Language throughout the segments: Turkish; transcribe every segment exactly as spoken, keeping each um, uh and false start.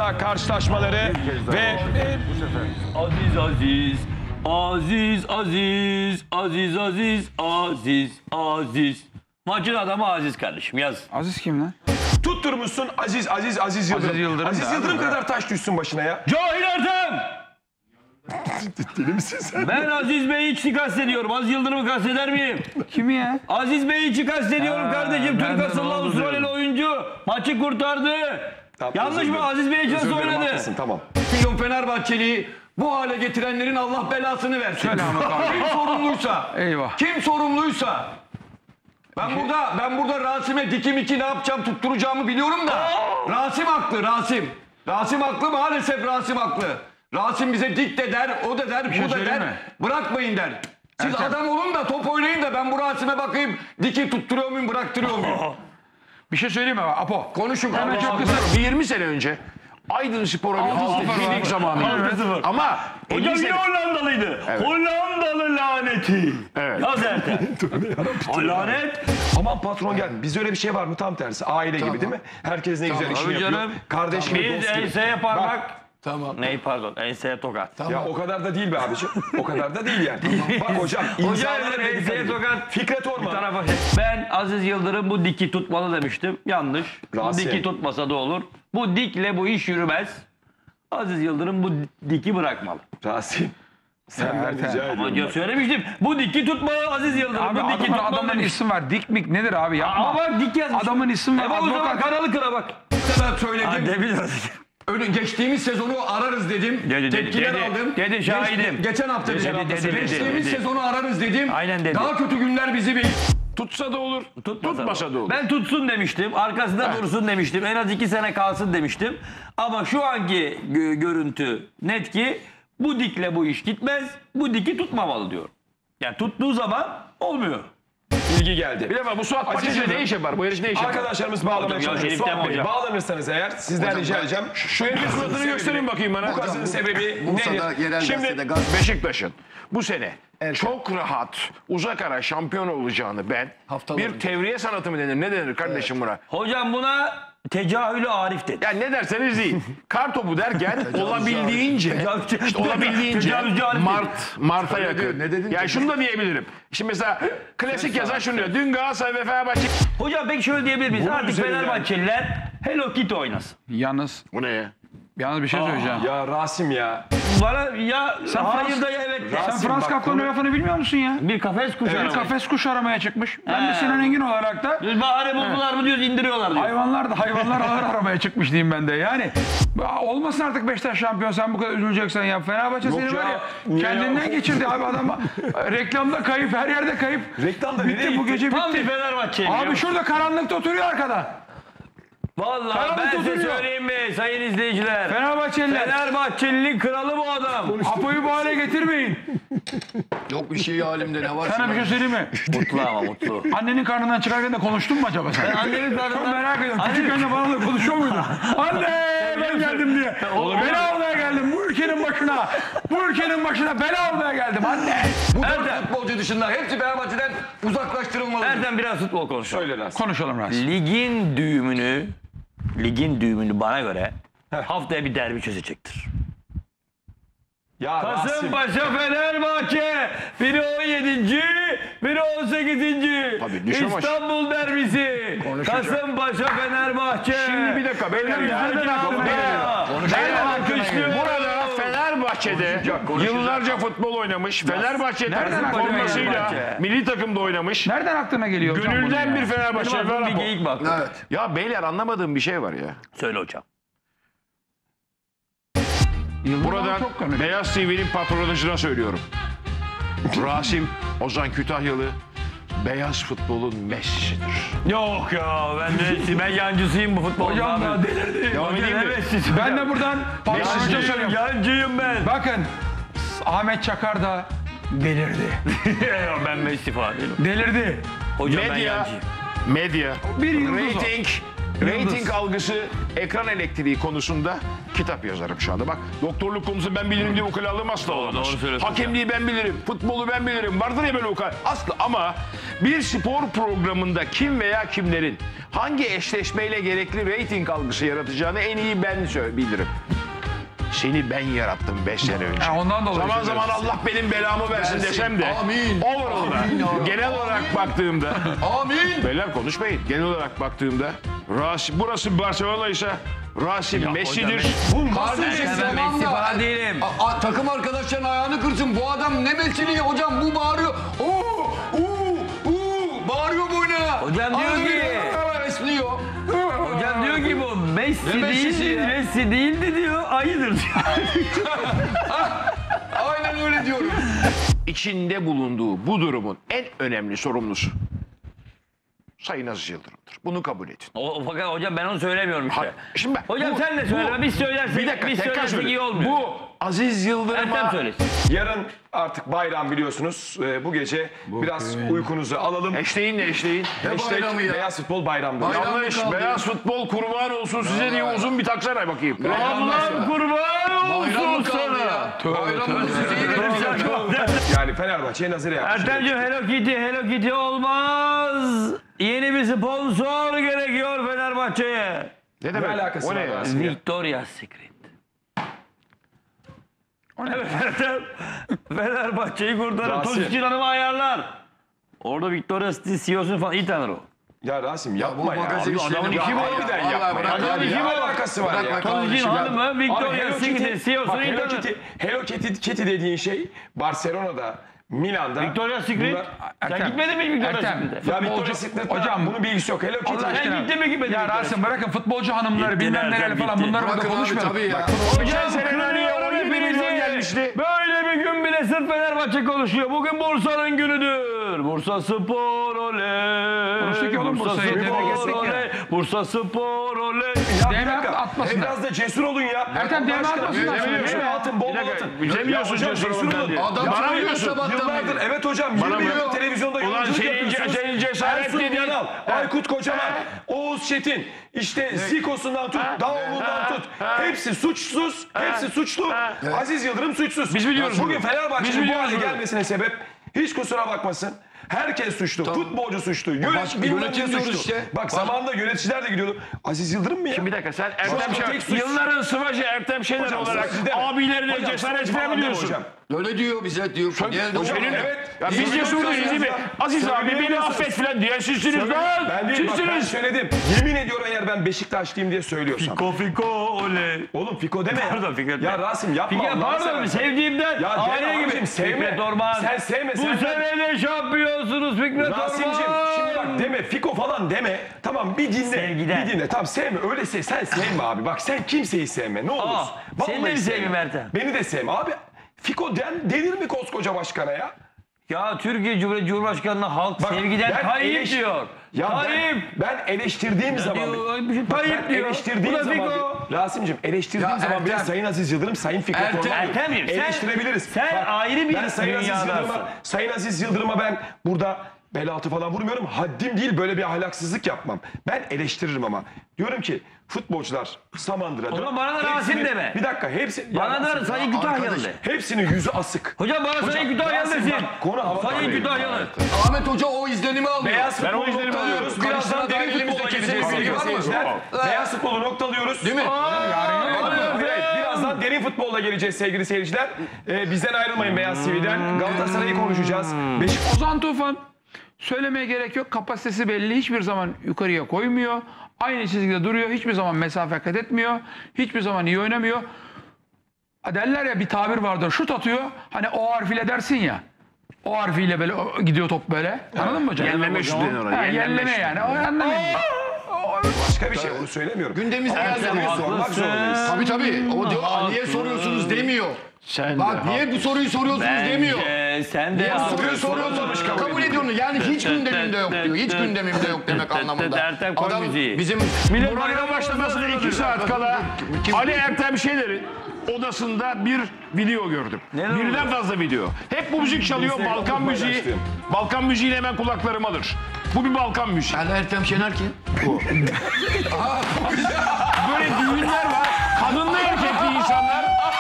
hafta karşılaşmaları ve e, Aziz Aziz, Aziz Aziz, Aziz Aziz, Aziz Aziz. Maçın adamı Aziz kardeşim yaz. Aziz kim lan? tutturmuşsun Aziz Aziz Aziz Yıldırım. Aziz Yıldırım Aziz da Yıldırım abi, kadar taş düşsün başına ya. Cahil Ertem! Deli misin sen? Ben Aziz Bey'i hiç kastediyorum. Aziz Yıldırım'ı kasteder miyim? Kimi ya? Aziz Bey'i hiç kastediyorum Ha, kardeşim. ben Türk de asıllı onu Avustralya'lı diyorum. oyuncu. Maçı kurtardı. Tamam, Yanlış özür mı? dilerim. Aziz Bey için Özür dilerim, oynadı. haklısın, tamam. Milyon Fenerbahçeli'yi bu hale getirenlerin Allah belasını versin. Söyle Ahmet abi. Kim sorumluysa, Eyvah. kim sorumluysa. Ben burada ben burada Rasim'e dikim iki ne yapacağım tutturacağımı biliyorum da. Rasim haklı Rasim. Rasim haklı maalesef Rasim haklı. Rasim bize dik de der, o da der, şey bu da söyleyeyim der. mi? Bırakmayın der. Siz Ertem. adam olun da top oynayın da ben bu Rasim'e bakayım diki tutturuyor muyum, bıraktırıyor muyum? Bir şey söyleyeyim mi Apo? Konuşun. Hemen çok Allah kısa. Bir yirmi sene önce Aydın Spor'a bir lig zamanıydı. Ama Hocam elli yine sene... Hollandalıydı. Hollandalı laneti. Evet. Yaz Ertem. O lanet. Aman patron gel. Bizde öyle bir şey var mı? Tam tersi. Aile gibi değil mi? Herkes ne güzel işini Tabii yapıyor. canım. Kardeş gibi, Biz dost gibi. enseye parmak. Bak, Tamam. Ney pardon enseye tokat. ya o kadar da değil be abiciğim. O kadar da değil yani. Bak hocam Hocam imzalara bile dikkat enseye edin. tokat. Fikret Bir Orman. tarafa. Ben Aziz Yıldırım bu diki tutmalı demiştim. Yanlış. Bu Rasim. diki tutmasa da olur. Bu dikle bu iş yürümez. Aziz Yıldırım bu diki bırakmalı. Rasim. Senden Ertem. rica ediyorum. Ama ya söylemiştim. Bu diki tutmalı Aziz Yıldırım. Abi bu diki adamın, tutmalı adamın demiş. isim var. Dik mik nedir abi yapma. Ama bak dik yazmış. Adamın ismi var. E bak o zaman Advokat. kanalı kıra bak. kadar söyledim. Hadi biraz. Önü, geçtiğimiz sezonu ararız dedim. Dedi, dedi, Tepkiler dedi. aldım. Dedi, şahidim. Geç- geçen hafta Dedi, dedim. dedi, dedi, Geçtiğimiz dedi. sezonu ararız dedim. Aynen dedi. Daha kötü günler bizi bekliyor. Tutsa da olur, Tutmasa, tutmasa da olur. Ben tutsun demiştim. Arkasında dursun demiştim. En az iki sene kalsın demiştim. Ama şu anki gö- görüntü net ki bu dikle bu iş gitmez. Bu diki tutmamalı diyor. Yani tuttuğu zaman olmuyor. Bilgi geldi. Bir defa bu Suat Aziz Paşa'yla Yıldırım. ne iş yapar? Bu herif ne iş yapar? Arkadaşlarımız bağlamaya Hocam, çalışıyor. Şerif Suat Dem Bey, hocam. bağlanırsanız eğer sizden rica edeceğim. Şu herifin suratını gösterin bakayım bana. Bu kazının sebebi Bursa'da nedir? yerel Şimdi gazetede gaz Beşiktaş'ın bu sene çok rahat uzak ara şampiyon olacağını ben Haftalar bir önce. tevriye sanatı mı denir? Ne denir kardeşim buna? Hocam buna tecahülü Arif dedi. Yani ne derseniz değil. Kar topu derken olabildiğince işte olabildiğince Tecavüzcü Arif dedi. Mart Mart'a yakın. diyor, ne dedin Yani ki? şunu da diyebilirim. Şimdi mesela klasik yazan şunu diyor. Dün Galatasaray ve Fenerbahçe. Hocam peki şöyle diyebilir miyiz? Artık üzerinden. Fenerbahçeliler Hello Kitty oynasın. Yalnız, Bu ne ya? yalnız bir şey söyleyeceğim. Ya Rasim ya. Bana ya Sen hayır Frans- da ya evet. de. Sen Rasim, Frans bak, Kafka'nın konu- lafını bilmiyor musun ya? Bir kafes kuşu Bir aramayı. kafes kuş aramaya çıkmış. Ben de He. Sinan Engin olarak da Biz bahane buldular mı diyoruz indiriyorlar diyor. hayvanlar da hayvanlar ağır aramaya çıkmış diyeyim ben de. Yani olmasın artık Beşiktaş şampiyon, sen bu kadar üzüleceksen ya. Fenerbahçe Yok seni ya, var ya niye kendinden ya? geçirdi abi adam. Reklamda kayıp, her yerde kayıp. Reklamda nereye Bitti bu gitti? gece Tam bir bitti. Fenerbahçeli. Abi şurada karanlıkta oturuyor arkada. Vallahi Karanlık ben size oturuyor. söyleyeyim mi sayın izleyiciler. Fenerbahçeliler. Fenerbahçeli'nin kralı bu adam. Apo'yu bu hale getirmeyin. yok bir şey halimde ne var? Sana bir şey söyleyeyim mi? Mutlu ama mutlu. Annenin karnından çıkarken de konuştun mu acaba sen? Annemin Çok karnından... merak ediyorum. Anne- Küçükken de bana da konuşuyor muydun? Anne ben geldim diye. Bela almaya geldim bu ülkenin başına. Bu ülkenin başına bela almaya geldim anne. Bu dört Erdem. futbolcu dışında hepsi Fenerbahçe'den uzaklaştırılmalı. Erdem biraz futbol konuşalım. Söyle Rasim. Konuşalım Rasim. Ligin düğümünü, ligin düğümünü bana göre haftaya bir derbi çözecektir. Ya Rasim. Kasımpaşa Fenerbahçe. Biri on yedinci biri on sekizinci Tabii, düşme maçı. İstanbul derbisi. Kasımpaşa Fenerbahçe. Şimdi bir dakika beyler ya. Nereden aklına geliyor? Beyler, Alkışlıyorum. Burada Fenerbahçe'de yıllarca futbol oynamış. Fenerbahçe Nereden takım aklına formasıyla Fenerbahçe? milli takımda oynamış. Nereden aklına geliyor hocam bunun Gönülden ya? bir Fenerbahçe Benim aklıma bir var. geyik bak. Evet. Ya beyler anlamadığım bir şey var ya. Söyle hocam. Yıldırım Buradan çok komik. Beyaz T V'nin patronajına söylüyorum. Rasim Ozan Kütahyalı beyaz futbolun Messi'sidir. Yok ya ben de ben yancısıyım bu futbolda. Hocam abi. ya delirdi. Devam Hocam edeyim mi? evet, siz- Ben de buradan patronaja Yancıyım, söylüyorum. yancıyım ben. Bakın Ahmet Çakar da delirdi. Ya ben Messi falan değilim. Delirdi. Hocam ben Medya, yancıyım. medya, Bir yıldız o. rating, Yıldız. rating algısı, ekran elektriği konusunda kitap yazarım şu anda. Bak doktorluk konusu ben bilirim diye ukalalığım asla olamaz. doğru söylüyorsun Hakemliği ben bilirim, futbolu ben bilirim. Vardır ya böyle ukala. Asla ama bir spor programında kim veya kimlerin hangi eşleşmeyle gerekli reyting algısı yaratacağını en iyi ben sö- bilirim. Seni ben yarattım beş sene önce. Ha, ondan dolayı Zaman zaman söylüyorsun. Allah benim belamı versin desem de. Amin. Overall'da Amin. genel olarak baktığımda. Amin. Beyler konuşmayın. Genel olarak baktığımda Rasim, burası Barcelona ise Rasim Messi'dir. Kardeşim Ben tamam Messi da. falan değilim. A- a- takım arkadaşların ayağını kırsın. Bu adam ne Messi'li hocam, bu bağırıyor. Oo, uuu, uuu, bağırıyor boyuna. Hocam diyor ki- Esniyor. Hocam diyor ki bu Messi Ne Messi'si değildi, ya? Messi değildi diyor, ayıdır diyor. Aynen öyle diyorum. İçinde bulunduğu bu durumun en önemli sorumlusu Sayın Aziz Yıldırım'dır. Bunu kabul edin. O, fakat hocam ben onu söylemiyorum işte. Ha, şimdi bak, Hocam bu- sen de söyleme, bu- biz söylersek, Bir dakika biz tekrar söylersek iyi söyle. olmuyor. Bu Aziz Ertem Yıldırım'a söylesin. Yarın artık bayram biliyorsunuz. Ee, bu gece biraz uykunuzu alalım. eşleyin ne eşleyin? Ne bayramı ya? Beyaz futbol bayramdır. Bayram mı Yanlış. kaldı Beyaz futbol kurban olsun size diye uzun bir taksana bakayım. Allah'ım kurban Bayram olsun mı kaldı sana. ya? Bayram mı kaldı? Yani Fenerbahçe'ye nazire yapmış. Ertemciğim Hello Kitty, Hello Kitty olmaz. Yeni bir sponsor gerekiyor Fenerbahçe'ye. Ne Ne demek? alakası O ne var ya? Rasim ya? Victoria's Secret. Evet Ertem. Fenerbahçe'yi kurtarır. Rasim. Tuzicin Hanım'ı ayarlar. Orada Victoria's C E O'sunu falan iyi tanır o. Ya Rasim yapma bu ya. magazin Abi, işlerini adamın bırak işi ya. bu harbiden Vallahi yapma. bırak Adamın abi işi ya. ne alakası var Bırak ya? bak Tuzicin kardeşim ya. Hanım'ı Abi Victoria's Hello Kitty, Secret C E bak O'sunu iyi Hello tanır. Kitty, Hello Kitty, Kitty dediğin şey Barcelona'da, Milan'da. Victoria's Secret. Bunlar- Sen Ertem, gitmedin mi Victoria's Ertem. Secret'e? Ya Futbolcu- Victoria's Secret'te hocam, bunun bilgisi yok. Hello Kitty. Allah Sen aşkına. gittin mi gitmedin Ya Victoria's Rasim bırakın futbolcu hanımları Gitti bilmem nereden neler falan gitti? bunları burada Bırakın abi konuşmayalım. tabii ya. Geçen sene Nani'ye on yedi milyon gelmişti. Böyle bir gün bile sırf Fenerbahçe konuşuyor. Bugün Bursa'nın günüdür. Bursa Spor oley. Konuştuk ya oğlum Bursa Bursa'yı, Spor tebrik ettik ya. oley. Bursa Spor oley. Ya bir Değme dakika. atmasınlar. Biraz da cesur olun ya. Ertem, Allah değme aşkına. atmasınlar. Şöyle Bize mi şöyle atın, bol Bir bol dakika, atın. bize mi Ya diyorsun hocam cesur cesur olun olun. diye? Adam Ya Bana çıkıyor diyorsun. sabahtan Yıllardır beri. evet hocam Bana yirmi yıldır mı? televizyonda Ulan yolculuk senin yapıyorsunuz. ce- senin cesaret Ersun dediğin- Yanal, Aykut Kocaman, Oğuz Çetin, işte Ziko'sundan tut, Davuğlu'ndan tut. Hepsi suçsuz, hepsi suçlu. Aziz Yıldırım suçsuz. Biz biliyoruz Bugün bunu. Biz Fenerbahçe'nin bu biliyoruz hale bunu. gelmesine sebep hiç kusura bakmasın. Herkes suçlu. Futbolcu suçlu. Baş- Yönetim, bilmem yönetim ne diyoruz suçlu. işte. Bak zamanında yöneticiler de gidiyordu. Aziz Yıldırım mı ya? Bir dakika sen Şu Ertem anda tek Şener, suç- yılların sıvacı Ertem Şener Hocam, olarak sıvacı deme. abilerine Hocam, cesaret sıvacı falan deme verebiliyorsun. hocam. Öyle diyor bize diyor. Geldi Hocam, o- evet. Ya biz İyi cesur değiliz değil mi? biliyorsunuz Aziz ya. abi beni Söyleyemiyorsunuz. affet filan diye sizsiniz lan. Ben değil, bak ben Sizsiniz. söyledim. Yemin ediyorum eğer ben Beşiktaşlıyım diye söylüyorsam. Fiko Fiko oley. Oğlum Fiko deme ya. Pardon, Fikret Ya Bey. Rasim yapma Fikret, Allah'ını pardon seversen. sevdiğimden Ya aile deme gibi. abicim, sevme. Fikret Orman. Sen sevme, Bu sen- sene de şampiyonsunuz Fikret Rasim'cim Orman. şimdi bak deme Fiko falan deme. Tamam bir dinle. Sevgiden. Bir dinle. Tamam sevme öyle sev. Sen sevme abi. Bak sen kimseyi sevme ne olur. Aa, seni de mi seveyim Ertem? Beni de sevme abi. Fiko den, denir mi koskoca başkana ya? Ya Türkiye Cumhuriyeti Cumhurbaşkanı'na halk Bak, sevgiden ben Tayyip eleş- diyor. Ya Tayyip. ben, ben eleştirdiğim zaman... diyor, bir şey Bak, Tayyip ben diyor. eleştirdiğim Bu da zaman... Fiko. Rasim'cim eleştirdiğim Ya zaman Ertem. biraz Sayın Aziz Yıldırım, Sayın Fikret Ertem. Orman Ertem'im, sen- eleştirebiliriz. sen ayrı bir ben Sayın Aziz dünyadasın. Yıldırım'a, Sayın Aziz Yıldırım'a ben burada bel altı falan vurmuyorum. Haddim değil böyle bir ahlaksızlık yapmam. Ben eleştiririm ama. Diyorum ki futbolcular Samandıra'da... O zaman bana da Rasim hepsinin- deme. Bir dakika hepsi... Ya Bana da Rasim, Sayın Kütahyalı de. hepsinin yüzü asık. Hocam bana Sayın Kütahyalı Rasim, desin. bak, konu hava Sayın kararıyor. Kütahyalı. Ahmet Hoca o izlenimi alıyor. Beyaz Ben o futbolu izlenimi noktalıyoruz. alıyorum. Birazdan Karşısına derin dahilimizde futbola kesin geleceğiz bilgi sevgili var mı? seyirciler. Var. Beyaz futbolu noktalıyoruz. Değil mi? Evet, birazdan derin futbolla geleceğiz sevgili seyirciler. Ee, bizden ayrılmayın Beyaz T V'den. Galatasaray'ı konuşacağız. Beşiktaş Ozan Tufan söylemeye gerek yok. Kapasitesi belli. Hiçbir zaman yukarıya koymuyor. Aynı çizgide duruyor. Hiçbir zaman mesafe kat etmiyor. Hiçbir zaman iyi oynamıyor. Ha derler ya bir tabir vardır. Şut atıyor. Hani o harfiyle dersin ya. O harfiyle böyle o- gidiyor top böyle. Anladın mı hocam? Yenleme şutu denir ona. Ha, Yenleme Yenleme şutu. yani. O anlamayın. başka bir şey onu söylemiyorum. Gündemimize Ama geldi. soruyu sormak zorundayız. Tabii tabii. O diyor "Aa, niye soruyorsunuz demiyor. Sen Bak de niye bu soruyu soruyorsunuz demiyor. Bence sen de Niye haklısın. soruyu soruyorsunuz kabul ediyorsunuz. Yani hiç gündemimde yok diyor. Hiç gündemimde yok demek anlamında. Ertem koy müziği. bizim Programın başlamasına iki saat kala Ali Ertem Şener'in odasında bir video gördüm. Neler Birden oluyor? fazla video. Hep bu müzik çalıyor. Balkan müziği. paylaştım. Balkan müziğini hemen kulaklarım alır. Bu bir Balkan müziği. Ali Ertem Şener kim? Böyle düğünler var. Kadınlı erkekli insanlar.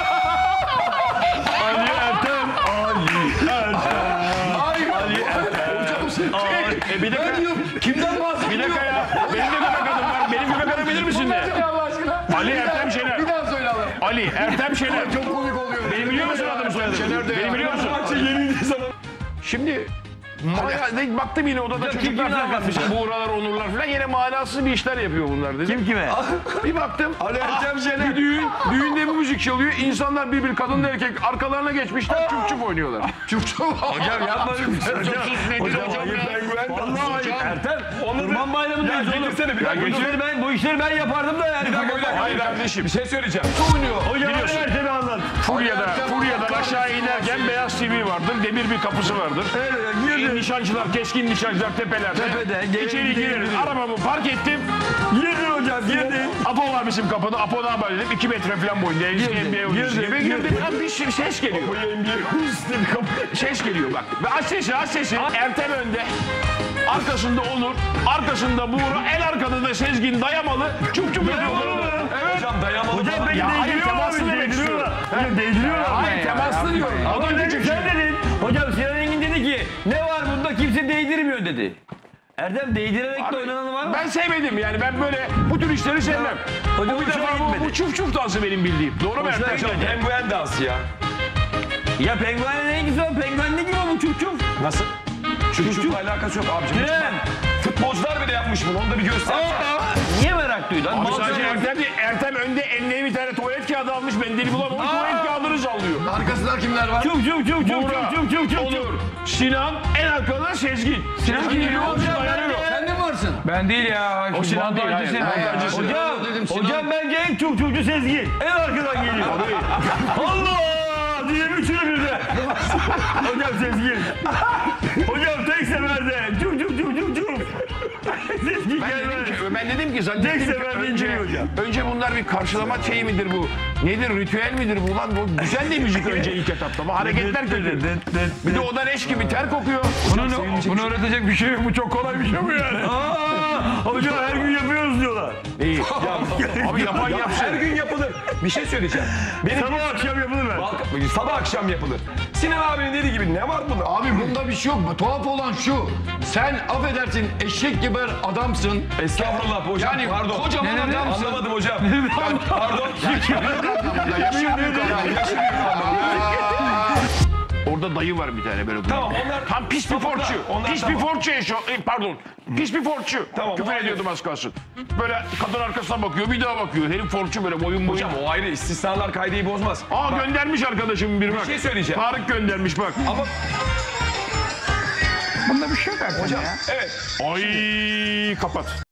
Ali Ertem. Ali Ertem. Ali Ertem. Aa, e bir dakika. Kimden bahsediyor? Bir dakika ya. Benim de göbek adım var. Benim göbek adım bilir misin de? Allah aşkına. Ali Ertem Şener. Bir daha söyle abi. Ali Ertem Şener. Çok komik oluyor. Benim biliyor musun adımı soyadımı? Şener de ya. Benim biliyor musun? Şimdi Maya, baktım yine odada Hocam, kim çocuklar kimin falan varmış. arkasında? Buğralar, Onurlar falan yine manasız bir işler yapıyor bunlar dedim. Kim kime? Bir baktım. Ali Ertem Şener. Bir düğün, düğünde bir müzik çalıyor. İnsanlar bir bir kadın da erkek arkalarına geçmişler. Çuf çuf oynuyorlar. Çok çok. Hocam yapma öyle bir şey. Hocam, Hocam, hocam, ya. Vallahi ayıp. Ertem, Kurban Bayramı'ndayız Ya oğlum. getirsene bir Ya dakika. bu işleri ben, bu işleri ben yapardım da yani. Bir dakika, bir dakika. Hayır kardeşim. Bir şey söyleyeceğim. Hocam Biliyorsun. Ertem'i anlat. Furya'da, Furya'dan aşağı inerken Beyaz T V vardır. Demir bir kapısı vardır. girdi. Nişancılar, keskin nişancılar tepelerde. Tepede, gelin, İçeri gelin, gireriz. gelin. Arabamı park ettim. Girdi hocam, girdi. Apo var bizim kapıda. Apo ne haber dedim. iki metre falan boyunda. Eski Girdi, N B A oyuncusu girdi, gibi. girdi. Girdim. Abi bir şey- ses geliyor. Ses geliyor bak. Ve aç sesi, aç sesi. Ertem önde. Arkasında Onur. Arkasında Buğra. En arkada da Sezgin dayamalı. Çup çup yapıyorlar. Evet. Hocam dayamalı Hocam falan. beni Ya hayır, değdiriyorlar temaslı abi, demek değdiriyorlar. istiyorum. Hocam değdiriyorlar. Hayır temaslı diyorum. Ama Adam ne küçük sen şey. dedin. Hocam Sinan Engin dedi ki ne var bunda kimse değdirmiyor dedi. Erdem değdirerek de oynananı var mı? Ben sevmedim yani ben böyle bu tür işleri sevmem. Hocam Bu bir hoşuna defa bu, gitmedi. bu çuf çuf dansı benim bildiğim. Doğru mu Hoşuna Ertem? gitmedi. Penguen dansı ya. Ya penguenin ne ilgisi var? Penguen ne gibi bu çuf çuf? Nasıl? Çocuk çocukla alakası yok abicim. Tren. Futbolcular bile yapmış bunu. Onu da bir göster. Niye merak duydun? Abi Mal sadece sana- Ertem, değil, Ertem önde eline bir tane tuvalet kağıdı almış mendili bulamamış tuvalet kağıdını sallıyor. Arkasında kimler var? Çuf çuf çuf çuf Buğra, çuf çuf çuf çuf. Onur, Sinan, en arkada Sezgin. Sezgin geliyor, Hocam, dayanıyor. Sen de mi varsın? Ben değil ya. O Sinan değil, hayır. Sinan. Montajcı Sinan. Hocam, Dedim, Sinan. hocam bence en çuf çufcu Sezgin. En arkadan geliyor. Allah diye üçünü birden. Hocam Sezgin. Hocam tek seferde. Çuf çuf çuf çuf çuf. Sezgin Ben dedim gelmez. ki, ben dedim ki zannettim Tek ki seferde önce, inceliyor hocam. önce bunlar bir karşılama şeyi midir bu? Nedir, ritüel midir bu lan? Bu güzel de müzik önce ilk etapta ama hareketler kötü. Bir de oda leş gibi ter kokuyor. Bunu, bunu öğretecek bir şey yok. Bu çok kolay bir şey bu yani. Aa, hocam her gün yapıyoruz diyorlar. İyi. Abi yapan Ya her yapsın. gün yapılır. Bir şey söyleyeceğim. Benim Sabah akşam yapılır mı? Balkan- sabah akşam yapılır. Sinan abinin dediği gibi ne var bunda? Abi bunda bir şey yok. Tuhaf olan şu. Sen affedersin eşek gibi adamsın. Estağfurullah hocam. Yani pardon. kocaman Ne dedi? adamsın. Anlamadım hocam. Pardon. Orada dayı var bir tane böyle. Tamam, onlar- Tam pis bir Onlar- forçu. onlar Pis bir tamam. forçu yaşıyor. E, Pardon. Pis bir forçu. Tamam, Küfür o ayrı. ediyordum az kalsın. Böyle kadın arkasına bakıyor bir daha bakıyor. Herif forçu böyle boyun boyun. Hocam o ayrı. İstisnalar kaydeyi bozmaz. Aa göndermiş arkadaşım bir bak. Bir şey söyleyeceğim. Tarık göndermiş bak. Ama Bunda bir şey yok Ertem ya. evet. Ay kapat.